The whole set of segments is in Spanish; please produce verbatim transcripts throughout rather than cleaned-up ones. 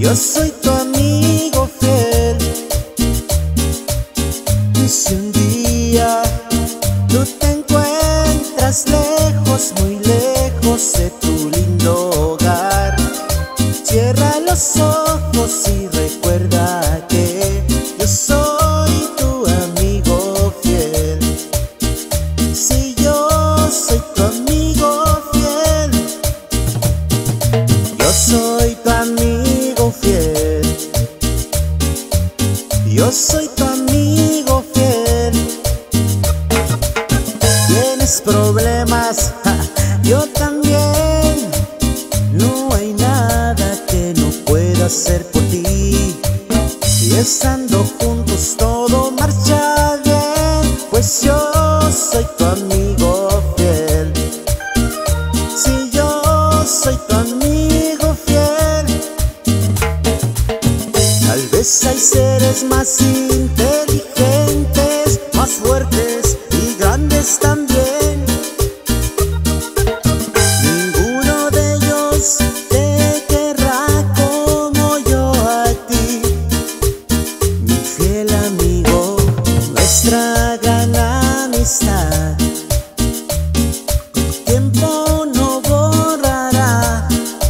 Yo soy tu amigo fiel. Y si un día tú te encuentras lejos, muy lejos de tu lindo hogar, cierra los ojos y recuerda que yo soy tu amigo fiel. Si yo soy tu amigo fiel, yo soy tu amigo fiel. Yo soy tu amigo fiel. Tienes problemas, ja, yo también. No hay nada que no pueda hacer por ti. Y estando juntos todo marcha bien, pues yo soy tu amigo fiel. Si yo soy tu amigo fiel. Tal vez hay seres más inteligentes, más fuertes y grandes también. Ninguno de ellos te querrá como yo a ti, mi fiel amigo. Nuestra gran amistad el tiempo no borrará.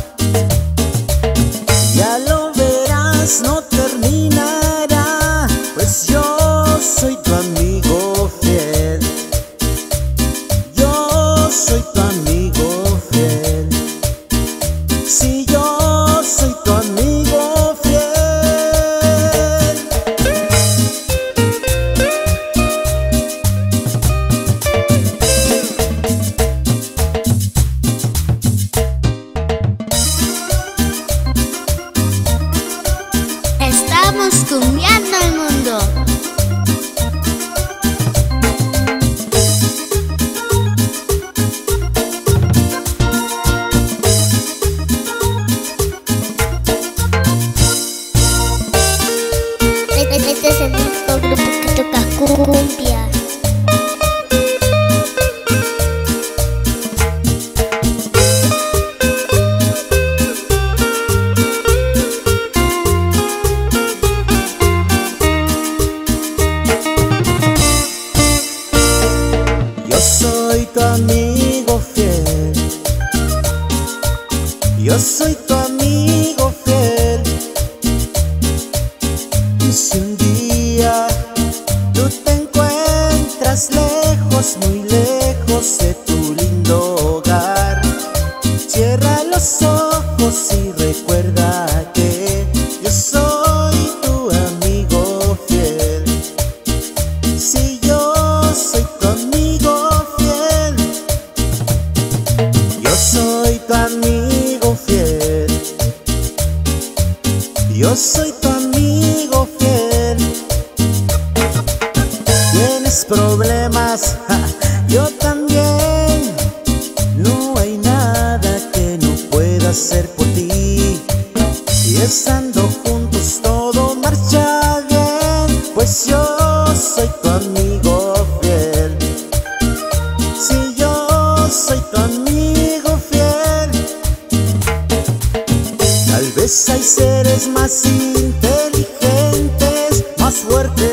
Ya lo verás, no terminará, pues yo soy tu amigo fiel. Yo soy tu amigo fiel. Si yo soy tu amigo fiel. Estamos cumbiando el mundo. Este es el único grupo que toca cumbia. Yo soy tu amigo fiel. Yo soy tu amigo fiel. Y si un día tú te encuentras lejos, muy lejos de tu lindo hogar, cierra los ojos y recuerda que yo soy tu amigo fiel. Si yo soy tu amigo fiel, yo soy tu amigo fiel. Yo soy tu amigo fiel. Tienes problemas, ja, yo también. No hay nada que no pueda hacer por ti. Y estando juntos todo marcha bien, pues yo soy tu amigo fiel. Si yo soy tu amigo fiel. Tal vez hay seres más inteligentes, más fuertes